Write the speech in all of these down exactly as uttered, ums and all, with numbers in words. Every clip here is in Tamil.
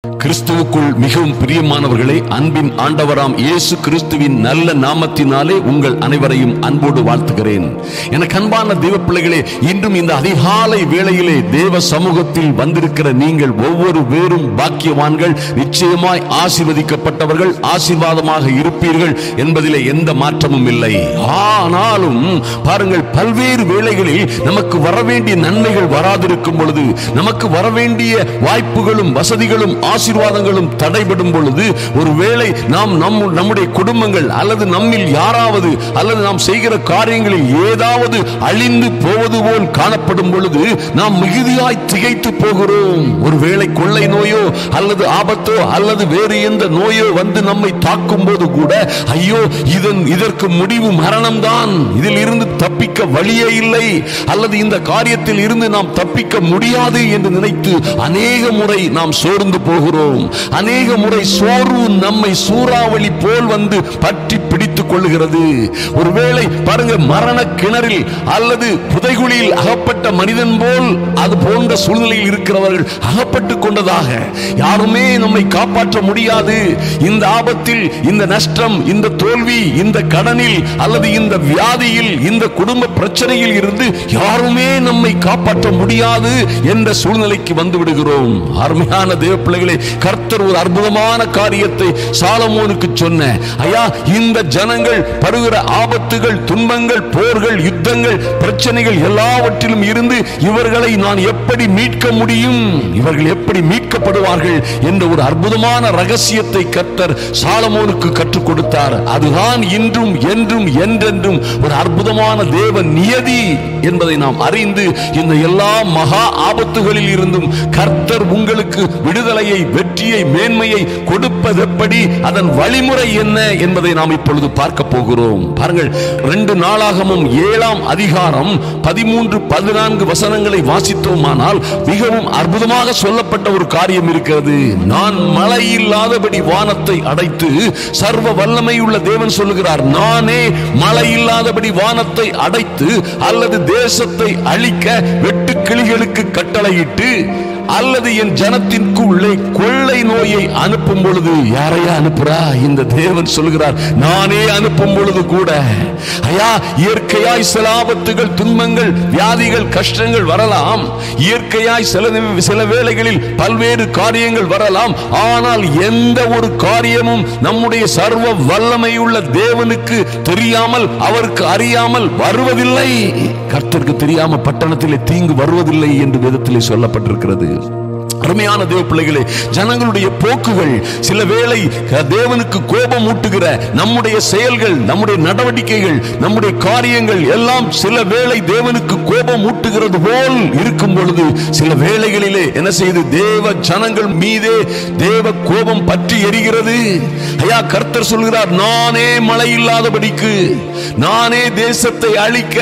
கிறிஸ்துவுக்குள் மிகவும் பிரியமானவர்களே, அன்பின் ஆண்டவராம் இயேசு கிறிஸ்துவின் நல்ல நாமத்தினாலே உங்கள் அனைவரையும் அன்போடு வாழ்த்துகிறேன். எனக்கு அன்பான தேவ பிள்ளைகளே, இன்றும் இந்த அதிகாலை வேளையிலே தேவ சமூகத்தில் வந்திருக்கிற நீங்கள் ஒவ்வொரு பேரும் பாக்கியவான்கள், நிச்சயமாய் ஆசீர்வதிக்கப்பட்டவர்கள், ஆசீர்வாதமாக இருப்பீர்கள் என்பதிலே எந்த மாற்றமும் இல்லை. ஆனாலும் பாருங்கள், பல்வேறு வேளைகளில் நமக்கு வரவேண்டிய நன்மைகள் வராதிருக்கும் பொழுது, நமக்கு வரவேண்டிய வாய்ப்புகளும் வசதிகளும் ஆசீர்வாதங்களும் தடைபடும் பொழுது, ஒருவேளை நாம் நம்முடைய குடும்பங்கள் அல்லது நம்மில் யாராவது அல்லது நாம் செய்கிற காரியங்களில் ஏதாவது அழிந்து போவது போல் காணப்படும் பொழுது நாம் மிகுதியாய் திகைத்து போகிறோம். ஒருவேளை கொள்ளை நோயோ அல்லது ஆபத்தோ அல்லது வேறு எந்த நோயோ வந்து நம்மை தாக்கும் போது கூட, ஐயோ இதன் இதற்கு முடிவு மரணம்தான், இதில் இருந்து தப்பிக்க வழியே இல்லை, அல்லது இந்த காரியத்தில் இருந்து நாம் தப்பிக்க முடியாது என்று நினைத்து அநேக முறை நாம் சோர்ந்து போகிறோம். அநேக முறை சோர்வு நம்மை சூறாவளி போல் வந்து பற்றி பிடித்துக் கொள்ளுகிறது. ஒருவேளை பாருங்க, மரண கிணறில் அல்லது புதைகுழியில் அகப்பட்ட மனிதன் போல் அது போன்ற சூழ்நிலையில் இருக்கிறவர்கள் அகப்பட்டுக் கொண்டதாக, யாருமே நம்மை காப்பாற்ற முடியாது, இந்த ஆபத்தில், இந்த நஷ்டம், இந்த தோல்வி, இந்த கடனில் அல்லது இந்த வியாதியில், இந்த குடும்ப பிரச்சனையில் இருந்து யாருமே நம்மை காப்பாற்ற முடியாது என்ற சூழ்நிலைக்கு வந்து விடுகிறோம். அருமையான தேவ பிள்ளைகளே, கர்த்தர் ஒரு அற்புதமான காரியத்தை சாலமோனுக்கு சொன்ன, ஐயா இந்த ஜனங்கள் படுகிற ஆபத்துகள், துன்பங்கள், போர்கள், யுத்தங்கள், பிரச்சனைகள் எல்லாவற்றிலும் இருந்து இவர்களை நான் எப்படி மீட்க முடியும், இவர்கள் எப்படி மீட்கப்படுவார்கள் என்ற ஒரு அற்புதமான ரகசியத்தை கர்த்தர் சாலமோனுக்கு கற்றுக் கொடுத்தார். அதுதான் இன்றும் என்றும் என்றென்றும் ஒரு அற்புதமான தேவ நியதி என்பதை நாம் அறிந்து, இந்த எல்லா மகா ஆபத்துகளில் இருந்தும் கர்த்தர் உங்களுக்கு விடுதலையை, வெற்றியை, மேன்மையை கொடுப்பது எப்படி, அதன் வழிமுறை என்ன என்பதை நாம் இப்பொழுது பார்க்க போகிறோம். பாருங்கள், ரெண்டு நாளாகமும் ஏழாம் அதிகாரம் பதிமூன்று பதினான்கு வசனங்களை வாசித்தோமானால் மிகவும் அற்புதமாக சொல்லப்பட்ட ஒரு காரியம் இருக்கிறது. நான் மழை இல்லாதபடி வானத்தை அடைத்து, சர்வ வல்லமையுள்ள தேவன் சொல்லுகிறார், நானே மழை இல்லாதபடி வானத்தை அடைத்து அல்லது தேசத்தை அழிக்க வெட்டுக்கிளிகளுக்கு கட்டளையிட்டு அல்லது என் ஜனத்திற்குள்ளே கொள்ளை நோயை அனுப்பும் பொழுது, யாரையா அனுப்புறா? இந்த தேவன் சொல்கிறார், நானே அனுப்பும் பொழுது கூட, ஐயா இயற்கையாய் சில ஆபத்துகள், துன்பங்கள், வியாதிகள், கஷ்டங்கள் வரலாம். இயற்கையாய் சில சில வேளைகளில் பல்வேறு காரியங்கள் வரலாம். ஆனால் எந்த ஒரு காரியமும் நம்முடைய சர்வ வல்லமையுள்ள தேவனுக்கு தெரியாமல், அவருக்கு அறியாமல் வருவதில்லை. கர்த்தருக்கு தெரியாம பட்டணத்திலே தீங்கு வருவதில்லை என்று வேதத்திலே சொல்லப்பட்டிருக்கிறது. அருமையான தேவ பிள்ளைகளே, ஜனங்களுடைய போக்குகள், சில வேளை தேவனுக்கு கோபம் ஊட்டுகிற நம்முடைய செயல்கள், நம்முடைய நடவடிக்கைகள், நம்முடைய காரியங்கள் எல்லாம் சில வேளை தேவனுக்கு கோபம் ஊட்டுகிறது போல் இருக்கும் பொழுது, சில வேளைகளிலே என்ன செய்து தேவ ஜனங்கள் மீதே தேவ கோபம் பற்றி எரிகிறது. ஐயா கர்த்தர் சொல்கிறார், நானே மழை இல்லாதபடிக்கு, நானே தேசத்தை அழிக்க,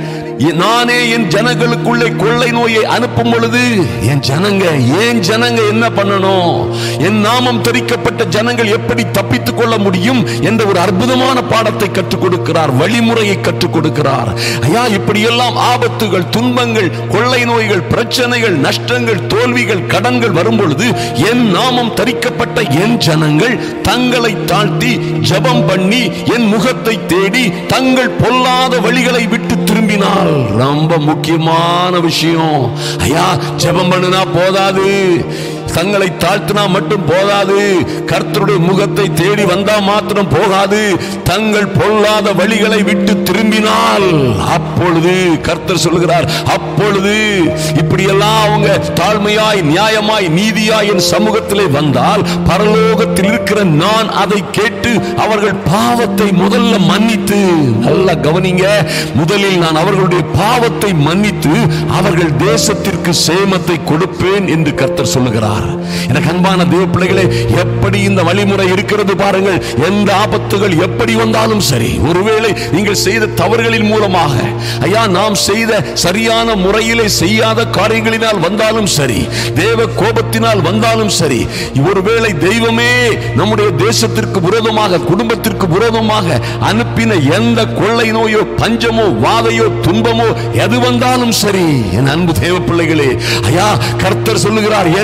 நானே என் ஜனங்களுக்குள்ளே கொள்ளை நோயை அனுப்பும் பொழுது, என் ஜனங்க ஏன் ஜனங்க என்ன பண்ணணும், என் நாமம் தெரிக்கப்பட்ட ஜனங்கள் எப்படி தப்பித்துக் கொள்ள முடியும் என்ற ஒரு அற்புதமான பாடத்தை கற்றுக் கொடுக்கிறார், வழிமுறையை கற்றுக் கொடுக்கிறார். ஐயா இப்படி எல்லாம் ஆபத்துகள், துன்பங்கள், கொள்ளை நோய்கள், பிரச்சனைகள், நஷ்டங்கள், தோல்விகள், கடன்கள் வரும் பொழுது, என் நாமம் தரிக்கப்பட்ட என் ஜனங்கள் தங்களை தாழ்த்தி ஜெபம் பண்ணி என் முகத்தை தேடி தங்கள் பொல்லாத வழிகளை விட்டு திரும்பினார். ரொம்ப முக்கியமான விஷயம். ஐயா ஜெபம் பண்ணினா போதாது, தங்களை தாழ்த்தினா மட்டும் போதாது, கர்த்தருடைய முகத்தை தேடி வந்தா மாத்திரம் போகாது, தங்கள் பொல்லாத வழிகளை விட்டு திரும்பினால் அப்பொழுது கர்த்தர் சொல்கிறார், அப்பொழுது இப்படியெல்லாம் அவங்க தாழ்மையாய், நியாயமாய், நீதியாய் என் சமூகத்திலே வந்தால், பரலோகத்தில் இருக்கிற நான் அதை கேட்டு அவர்கள் பாவத்தை முதல்ல மன்னித்து, நல்லா கவனிங்க, முதலில் நான் அவர்களுடைய பாவத்தை மன்னித்து அவர்கள் தேசத்திற்கு சேமத்தை கொடுப்பேன் என்று கர்த்தர் சொல்லுகிறார். எனக்கு அன்பான தேவ பிள்ளைகளே, எப்படி இந்த வழிமுறை இருக்கிறது பாருங்கள். எந்த ஆபத்துகள் எப்படி வந்தாலும் சரி, ஒருவேளை நீங்கள் செய்த தவறுகளின் மூலமாக, ஐயா நாம் செய்த சரியான முறையிலே செய்யாத காரியங்களினால் வந்தாலும் சரி, தேவ கோபத்தினால் வந்தாலும் சரி, ஒருவேளை தெய்வமே நம்முடைய தேசத்திற்கு விரோதமாக, குடும்பத்திற்கு விரோதமாக அனுப்பின எந்த கொள்ளை நோயோ, பஞ்சமோ, வாதையோ, துன்பமோ எது வந்தாலும் சரி, என் அன்பு தேவ பிள்ளைகளே, ஐயா கர்த்தர் சொல்லுகிறார், என் நாமம்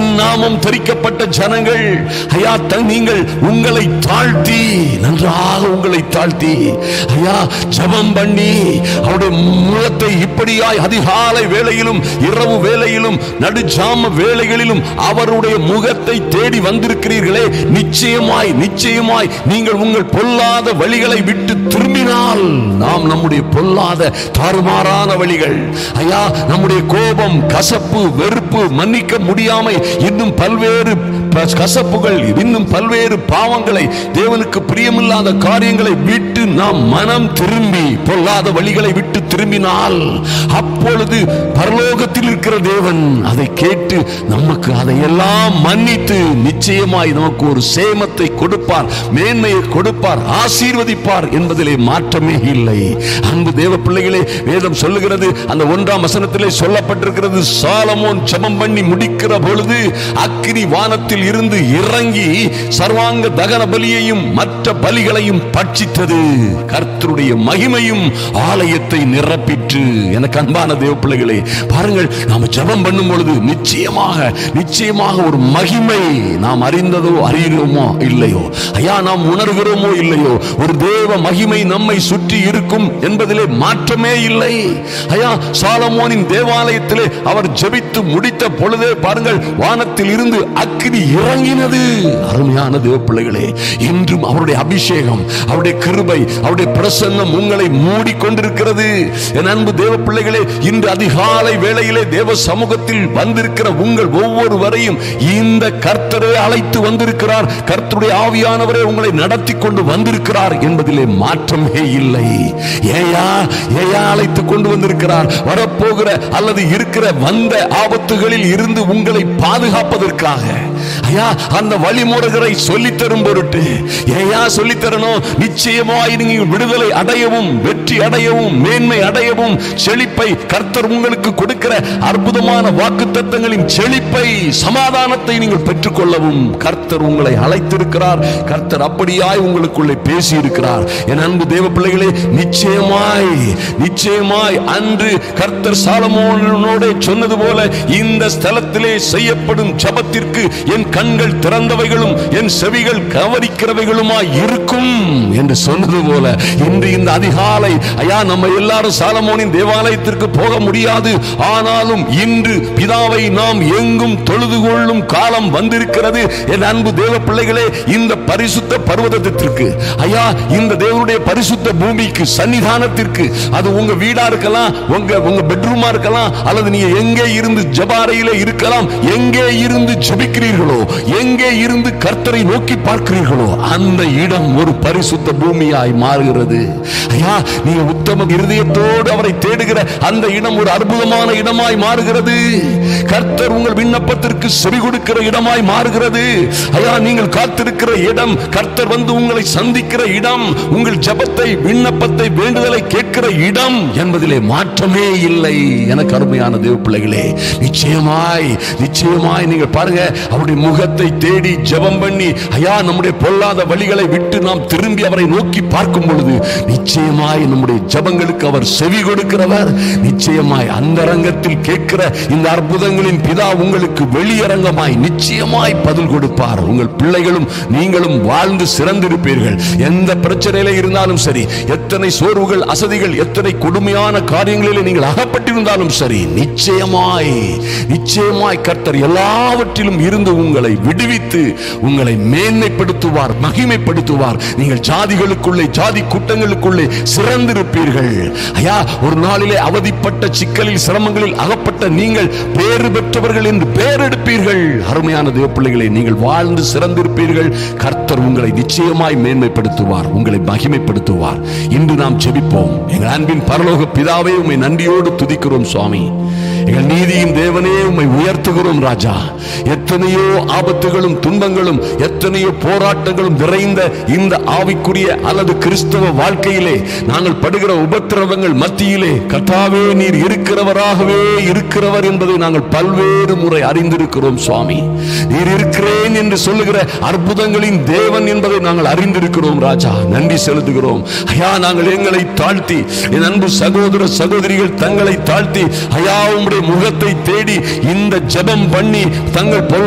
ரோமம் தரிக்கப்பட்ட ஜனங்கள். ஐயா, நீங்கள் உங்களை தாழ்த்தி, நன்றாக உங்களை தாழ்த்தி ஐயா ஜெபம் பண்ணி அவருடைய முகத்தை இப்படியாய் அதிகாலை வேளையிலும் இரவு வேளையிலும் நடுஜாம வேளைகளிலும் அவருடைய முகத்தை தேடி வந்திருக்கிறீர்களே, நிச்சயமாய் நிச்சயமாய் நீங்கள் உங்கள் பொல்லாத வழிகளை விட்டு திரும்பினால், நாம் நம்முடைய பொல்லாத தாறுமாறான வழிகள், ஐயா நம்முடைய கோபம், கசப்பு, வெறுப்பு, மன்னிக்க முடியாமை, இன்னும் பல்வேறு கசப்புகள், இன்னும் பல்வேறு பாவங்களை, தேவனுக்கு பிரியமில்லாத காரியங்களை விட்டு நாம் மனம் திரும்பி பொல்லாத வழிகளை விட்டு திரும்பினால், அப்பொழுது பரலோகத்தில் இருக்கிற தேவன் அதை கேட்டு நமக்கு அதையெல்லாம் மன்னித்து நிச்சயமாய் நமக்கு ஒரு சேமத்தை கொடுப்பார், மேன்மையை கொடுப்பார், ஆசீர்வதிப்பார் என்பதிலே மாற்றமே இல்லை. அன்பு தேவ பிள்ளைகளே, வேதம் சொல்லுகிறது, அந்த ஒன்றாம் வசனத்திலே சொல்லப்பட்டிருக்கிறது, சாலமோன் ஜெபம் பண்ணி முடிக்கிற பொழுது அக்கினி வானத்தில் இருந்து இறங்கி சர்வாங்க தகன பலியையும் மற்ற பலிகளையும் பட்சித்தது, கர்த்தருடைய மகிமையும் ஆலயத்தை நிரப்பிற்று. எனக்கு அன்பான தேவ பிள்ளைகளே, பாருங்கள், நாம் ஜெபம் பண்ணும் பொழுது நிச்சயமாக நிச்சயமாக ஒரு மகிமை, நாம் அறிந்ததோ அறிகிறோமோ இல்லையோ, ஐயா நாம் உணர்கிறோமோ இல்லையோ, ஒரு தேவ மகிமை நம்மை சுற்றி இருக்கும் என்பதிலே மாற்றமே இல்லை. ஐயா, சாலமோனின் தேவாலயத்திலே அவர் ஜெபித்து முடித்த பொழுதே பாருங்கள், வானத்தில் இருந்து அக்கினி இறங்கினது. அருமையான தேவ பிள்ளைகளே, இன்றும் அவருடைய அபிஷேகம், அவருடைய கிருபை, அவருடைய பிரசன்னம் உங்களை மூடிக்கொண்டிருக்கிறது. என் அன்பு தேவ பிள்ளைகளே, இன்று அதிகாலை வேளையிலே தேவ சமூகத்தில் வந்திருக்கிற உங்கள் ஒவ்வொருவரையும் இந்த கர்த்தரே அழைத்து வந்திருக்கிறார். கர்த்தருடைய ஆவியானவரே உங்களை நடத்தி கொண்டு வந்திருக்கிறார் என்பதிலே மாற்றமே இல்லை. ஏயா ஏயா அழைத்து கொண்டு வந்திருக்கிறார்? வரப்போகிற அல்லது இருக்கிற வந்த ஆபத்துகளில் இருந்து உங்களை பாதுகாப்பதற்காக. ஐயா, அந்த வழிமுறைகளை சொல்லித் தரும் பொருட்டு ஏயா சொல்லித் தரணும்? நிச்சயமாய் நீங்கள் விடுதலை அடையவும், வெற்றி அடையவும், மேன்மை அடையவும், செழிப்பை கர்த்தர் உங்களுக்கு கொடுக்கிற அற்புதமான வாக்குத்தத்தங்களின் செழிப்பை, சமாதானத்தை நீங்கள் பெற்றுக்கொள்ளவும் கர்த்தர் உங்களை அழைத்திருக்கிறார். கர்த்தர் அப்படியாய் உங்களுக்குள்ளே பேசி இருக்கிறார். என் அன்பு தேவ பிள்ளைகளே, நிச்சயமாய் நிச்சயமாய் அன்று கர்த்தர் சாலமோனோடு சொன்னது போல, இந்த ஸ்தலத்திலே செய்யப்படும் ஜெபத்திற்கு என் கண்கள் திறந்தவைகளும் என் செவிகள் கவனிக்கிறவைகளுமாய் இருக்கும் என்று சொன்னது போல, இன்று இந்த அதிகாலை ஐயா நம்ம எல்லாரும் சாலமோனின் தேவாலயத்திற்கு போக முடியாது. ஆனாலும் இன்று பிதாவை நாம் எங்கும் தொழுது கொள்ளும் காலம் வந்திருக்கிறது. என் அன்பு தேவ பிள்ளைகளே, இந்த பரிசுத்த பர்வதத்திற்கு, ஐயா இந்த தேவனுடைய பரிசுத்த பூமிக்கு, சன்னிதானத்திற்கு, அது உங்க வீடா இருக்கலாம், உங்க உங்க பெட்ரூமா இருக்கலாம், அல்லது நீங்க எங்கே இருந்து ஜெபாரையிலே இருக்கலாம், எங்கே இருந்து ஜெபிக்கிறீர்களோ, எங்கே இருந்து கர்த்தரை நோக்கி பார்க்கிறீர்களோ, அந்த இடம் ஒரு பரிசுத்த பூமியாய் மாறுகிறது. ஐயா, நீங்க உத்தம இருதயத்தோடு அவரை தேடுகிற அந்த இடம் ஒரு அற்புதமான இடமாய் மாறுகிறது. கர்த்தர் உங்கள் விண்ணப்பத்திற்கு செவி கொடுக்கிற இடமாய் மாறுகிறது. ஐயா, நீங்கள் காத்திருக்கிற இடம், கர்த்தர் வந்து உங்களை சந்திக்கிற இடம், உங்கள் ஜெபத்தை, விண்ணப்பத்தை, வேண்டுதலை கேட்கிற இடம் என்பதிலே மாற்றமே இல்லை. எனக்கு அருமையான தேவ பிள்ளைகளே, நிச்சயமாய் நிச்சயமாய் நீங்கள் பாருங்க, அவருடைய முகத்தை தேடி ஜெபம் பண்ணி ஐயா நம்முடைய பொல்லாத வழிகளை விட்டு நாம் திரும்பி அவரை நோக்கி பார்க்கும் பொழுது நிச்சயமாய் நம்முடைய ஜெபங்களுக்கு அவர் செவி கொடுக்கிறவர். நிச்சயமாய் அந்தரங்கத்தில் கேட்கிற இந்த அற்புதங்களின் பிதா உங்களுக்கு வெளியரங்கமாய் நிச்சயமாய் பதில் கொடுப்பார். உங்கள் பிள்ளைகளும் நீங்களும் வாழ்ந்து சிறந்திருப்பீர்கள். எந்த பிரச்சனையில இருந்தாலும் சரி, எத்தனை சோர்வுகள், அசதிகள், எத்தனை கொடுமையான காரியங்களில் நீங்கள் அகப்பட்டிருந்தாலும் சரி, நிச்சயமாய் நிச்சயமாய் கர்த்தர் எல்லாவற்றிலும் இருந்து உங்களை விடுவித்து உங்களை மேன்மைப்படுத்துவார், மகிமைப்படுத்துவார். நீங்கள் ஜாதிகளுக்குள்ளே, ஜாதி கூட்டங்களுக்குள்ளே சிறந்திருப்பீர்கள். ஐயா, ஒரு நாளிலே அவதிப்பட்ட சிக்கலில், சிரமங்களில் அகப்பட்ட நீங்கள் பேறு பெற்றவர்கள் என்று பெயர் எடுப்பீர்கள். அருமையான தேவ பிள்ளைகளை, நீங்கள் வாழ்ந்து சிறந்திருப்பீர்கள். கர்த்தர் உங்களை நிச்சயமாய் மேன்மைப்படுத்துவார், உங்களை மகிமைப்படுத்துவார். இன்று நாம் ஜெபிப்போம். எங்கள் அன்பின் பரலோக பிதாவே, உம்மை நன்றியோடு துதிக்கிறோம் சுவாமி. எங்கள் நீதியின் தேவனே, உம்மை உயர்த்துகிறோம் ராஜா. எத்தனையோ ஆபத்துகளும் துன்பங்களும், எத்தனையோ போராட்டங்களும் நிறைந்த இந்த ஆவிக்குரிய அல்லது கிறிஸ்தவ வாழ்க்கையிலே நாங்கள் படுகிற உபத்திரவங்கள் மத்தியிலே கர்த்தாவே, நீர் இருக்கிறவராகவே இருக்கிறவர் என்பதை நாங்கள் பல்வேறு முறை அறிந்திருக்கிறோம் சுவாமி. நீர் இருக்கிறேன் என்று சொல்லுகிற அற்புதங்களின் தேவன் என்பதை நாங்கள் அறிந்திருக்கிறோம் ராஜா. நன்றி செலுத்துகிறோம் ஐயா. நாங்கள் எங்களை தாழ்த்தி, என் அன்பு சகோதர சகோதரிகள் தங்களை தாழ்த்தி ஐயா உம்முடைய முகத்தை தேடி இந்த ஜெபம் பண்ணி தங்கள் பொல்லாத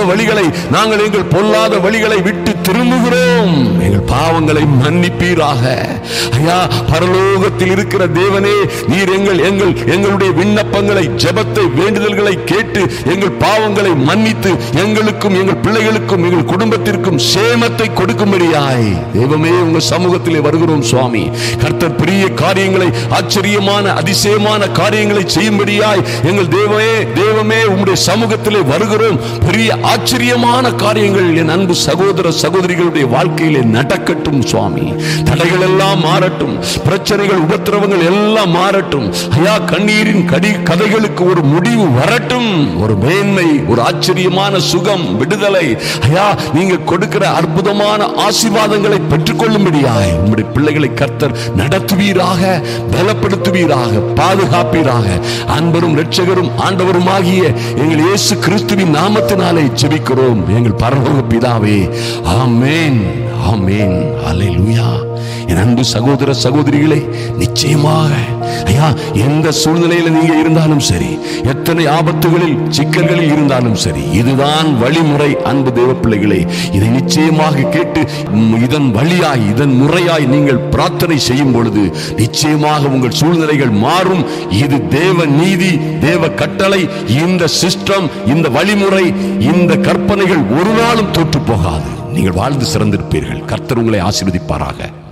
வழிகளை நாங்கள் எங்கள் பொல்லாத வழிகளை விட்டு திரும்புகிறோம், எங்கள் பாவங்களை மன்னிப்பீராக. ஐயா, பரலோகத்தில் இருக்கிற தேவனே, நீர் எங்கள் எங்கள் எங்களுடைய விண்ணப்பங்களை, ஜெபத்தை, வேண்டுதல்களை கேட்டு எங்கள் பாவங்களை மன்னித்து எங்களுக்கும் எங்கள் பிள்ளைகளுக்கும் எங்கள் குடும்பத்திற்கும் சேமத்தை கொடுக்கும்படியாய் தெய்வமே உங்க சமூகத்திலே வருகிறோம் சுவாமி. கர்த்தர் பெரிய காரியங்களை, ஆச்சரியமான அதிசயமான காரியங்களை செய்யும்படியாய் எங்கள் தேவமே தேவமே உம்முடைய சமூகத்திலே வருகிறோம். பெரிய ஆச்சரியமான காரியங்கள் என் அன்பு சகோதர சகோதரிகளுடைய வாழ்க்கையிலே நடக்கட்டும் சுவாமி. தடைகள் எல்லாம் மாறட்டும், பிரச்சனைகள், உபத்திரவங்கள் எல்லாம் மாறட்டும். ஐயா, கண்ணீரின் கடி கதைகளுக்கு ஒரு முடிவு வரட்டும். ஒரு மேன்மை, ஒரு ஆச்சரியமான சுகம், விடுதலை. ஐயா, நீங்க கொடுக்கிற அற்புதமான ஆசீர்வாதங்களை பெற்றுக்கொள்ளும்படியாய் உம்முடைய பிள்ளைகளை கர்த்தர் நடத்துவீராக, பலப்படுத்துவீராக, பாதுகாப்பீராக. அன்பரும் இரட்சகரும் ஆண்டவருமாகிய எங்கள் இயேசு கிறிஸ்துவின் நாமத்தினாலே ஜெபிக்கிறோம் எங்கள் பரலோக பிதாவே. ஆமென், ஆமென், அல்லேலூயா. என் அன்பு சகோதர சகோதரிகளே, நிச்சயமாக ஐயா, எந்த சூழ்நிலையில் நீங்க இருந்தாலும் சரி, எத்தனை ஆபத்துகளில் சிக்கல்களில் இருந்தாலும் சரி, இதுதான் வழிமுறை. அன்பு தேவ பிள்ளைகளே, இதை நிச்சயமாக கேட்டு இதன் வழியாய், இதன் முறையாய் நீங்கள் பிரார்த்தனை செய்யும் பொழுது நிச்சயமாக உங்கள் சூழ்நிலைகள் மாறும். இது தேவ நீதி, தேவ கட்டளை. இந்த சிஸ்டம், இந்த வழிமுறை, இந்த கற்பனைகள் ஒரு நாளும் தோற்று போகாது. நீங்கள் வாழ்ந்து சிறந்திருப்பீர்கள். கர்த்தர் உங்களை ஆசீர்வதிப்பாராக.